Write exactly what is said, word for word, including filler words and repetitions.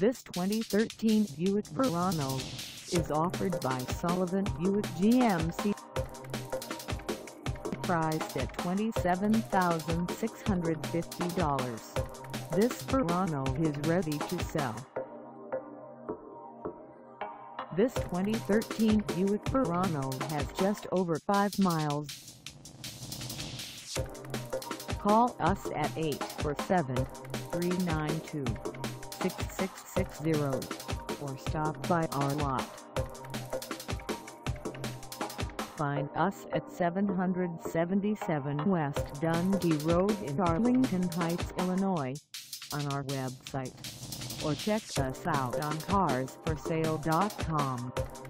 This twenty thirteen Buick Verano is offered by Sullivan Buick G M C. Priced at twenty-seven thousand six hundred fifty dollars, this Verano is ready to sell. This twenty thirteen Buick Verano has just over five miles. Call us at eight four seven, three nine two, six six six zero or stop by our lot. Find us at seven seventy-seven West Dundee Road in Arlington Heights, Illinois, on our website, or check us out on cars for sale dot com.